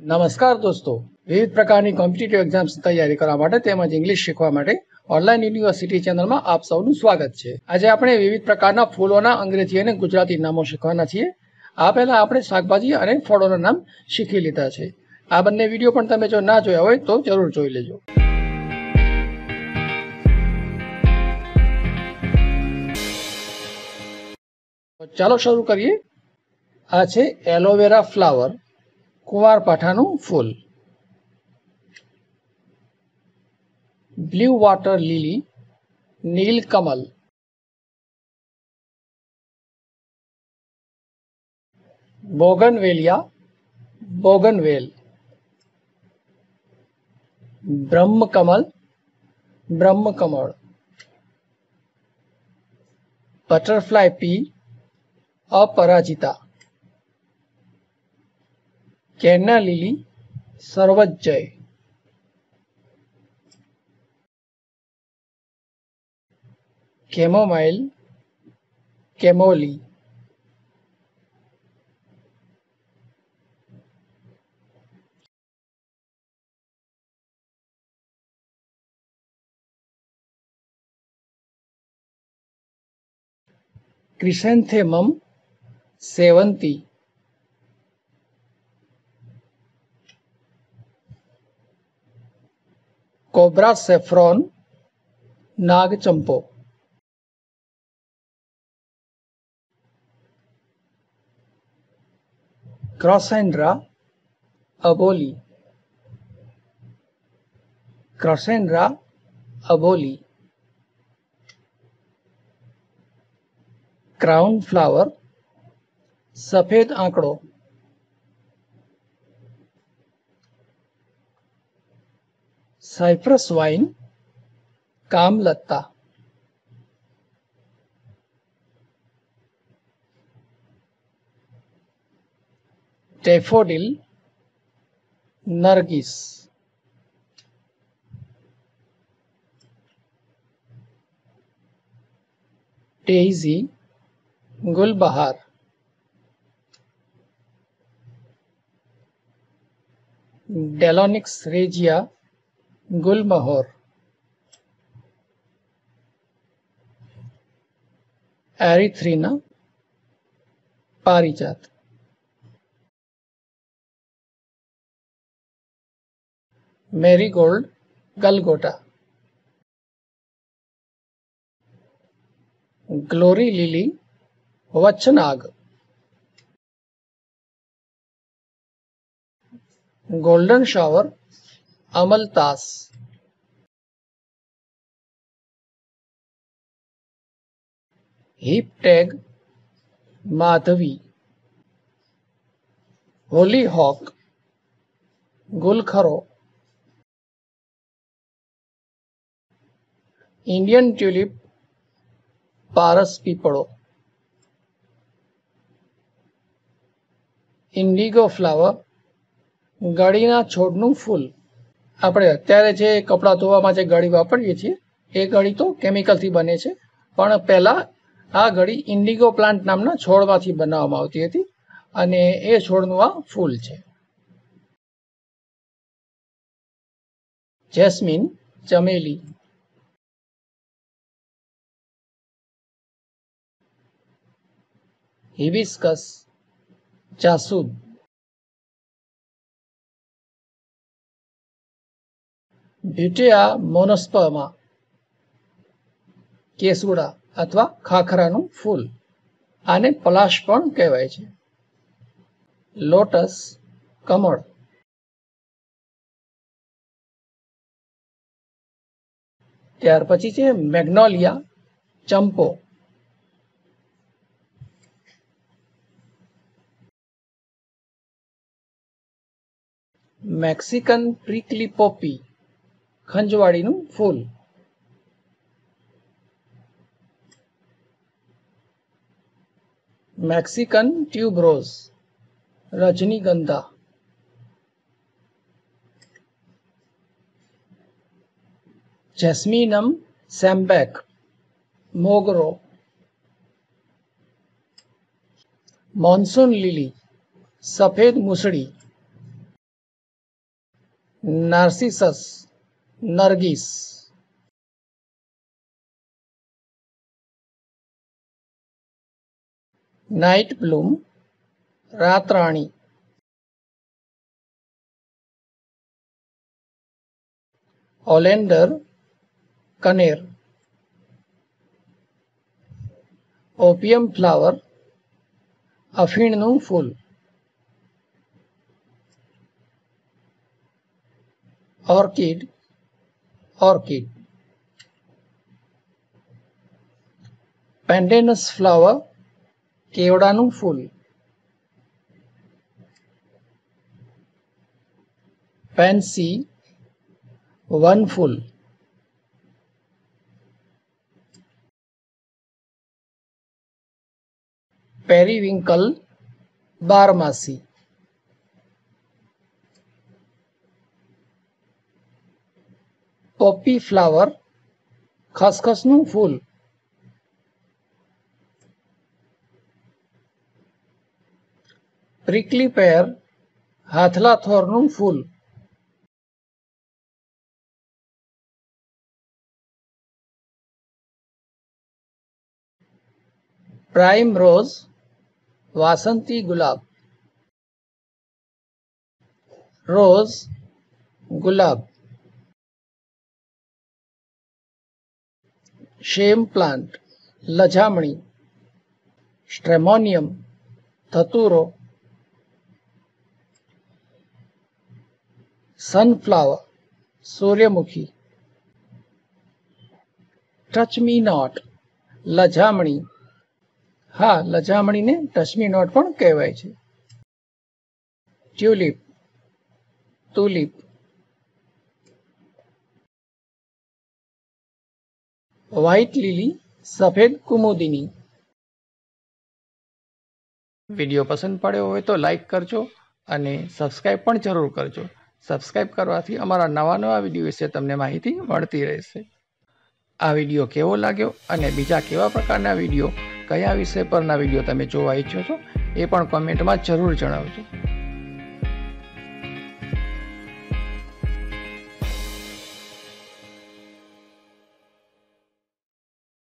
નમસ્કાર દોસ્તો, વિવિધ પ્રકારની કોમ્પિટિટિવ એક્ઝામ્સ તૈયારી કરવા માટે તેમજ ઇંગ્લિશ શીખવા માટે ઓનલાઈન યુનિવર્સિટી ચેનલમાં આપ સૌનું સ્વાગત છે. આજે આપણે વિવિધ પ્રકારના ફૂલોના અંગ્રેજી અને ગુજરાતી નામો શીખવાના છીએ. આ પહેલા આપણે શાકભાજી અને ફળોના નામ શીખી લીધા છે. આ બંને વિડીયો પણ તમે જો ના જોયા હોય તો જરૂર જોઈ લેજો. ચાલો શરૂ કરીએ. આ છે એલોવેરા ફ્લાવર, કુંવારપાઠાનું ફૂલ. બ્લુ વોટર લીલી, નીલકમલ. બોગનવેલિયા, બોગનવેલ. બ્રહ્મકમલ, બ્રહ્મકમળ. બટરફ્લાય પી, અપરાજિતા. કેના લીલી, સર્વજ્જય. કેમોમાઇલ, કેમોલી. ક્રિસેન્થેમમ, સેવંતી. કોબ્રા સેફ્રોન, નાગચંપો. ક્રોસેન્ડ્રા, અબોલી. ક્રોસેન્ડ્રા, અબોલી. ક્રાઉન ફ્લાવર, સફેદ આંકડો. સાયપ્રસ વાઇન, કામલત્તા. ડેફોડિલ, નરગીસ. ડેઇઝી, ગુલબહાર. ડેલોનિક્સ રેજિયા, ગુલમહોર. એરિથ્રીના, પારિજાત. મેરીગોલ્ડ, ગલગોટા. ગ્લોરી લીલી, વચ્છનાગ. ગોલ્ડન શાવર, અમલતાસ. હિપ ટેગ, માધવી. હોલી હોક, ગુલખરો. ઇન્ડિયન ટ્યુલિપ, પારસ પીપળો. ઇન્ડિગો ફ્લાવર, ગળીના છોડનું ફૂલ. આપણે અત્યારે જે કપડાં ધોવામાં જે ગળી વાપરીએ છીએ એ ગળી તો કેમિકલથી બને છે, પણ પહેલા આ ગળી ઇન્ડિગો પ્લાન્ટ નામના છોડમાંથી બનાવવામાં આવતી હતી અને એ છોડનું આ ફૂલ છે. જેસ્મીન, ચમેલી. હિબિસ્કસ, જાસૂદ. બ્યુટેઆ મોનોસ્પર્મા, કેસુડા અથવા ખાખરાનું ફૂલ. આને પલાશ પણ કહેવાય છે. લોટસ, કમળ. ત્યાર પછી છે મેગ્નોલિયા, ચંપો. મેક્સિકન પ્રિકલી પોપી, ખંજવાળીનું ફૂલ. મેક્સિકન ટ્યુબરોઝ, રજનીગંધા. જેસ્મિનમ સેમ્બેક, મોગરો. મોન્સૂન લીલી, સફેદ મૂસળી. નાર્સિસસ, નરગીસ. નાઇટ બ્લૂમ, રાતરાણી. ઓલેન્ડર, કનેર. ઓપિયમ ફ્લાવર, અફીણનું ફૂલ. Orchid, orchid. પેન્ડેનસ ફ્લાવર, કેવડાનું ફૂલ. પેન્સી, વનફૂલ. પેરીવિંકલ, બારમાસી. પોપી ફ્લાવર, ખસખસનું ફૂલ. પ્રિકલી પેર, હાથલા થોરનું ફૂલ. પ્રાઇમ રોઝ, વાસંતી ગુલાબ. રોઝ, ગુલાબ. શેમ પ્લાન્ટ, લજામણી. સ્ટ્રેમોનિયમ, ધતુરો. સનફ્લાવર, સૂર્યમુખી. ટચ મી નોટ, લજામણી. હા, લજામણીને ટચમી નોટ પણ કહેવાય છે. Tulip, tulip. વ્હાઇટ લીલી, સફેદ કુમુદિની. વિડીયો પસંદ પડ્યો હોય તો લાઈક કરજો અને સબસ્ક્રાઈબ પણ જરૂર કરજો. સબસ્ક્રાઈબ કરવાથી અમારા નવા વિડીયો વિશે તમને માહિતી મળતી રહેશે. આ વિડીયો કેવો લાગ્યો અને બીજા કેવા પ્રકારના વિડીયો, કયા વિષય પરના વિડીયો તમે જોવા ઈચ્છો છો એ પણ કોમેન્ટમાં જરૂર જણાવજો.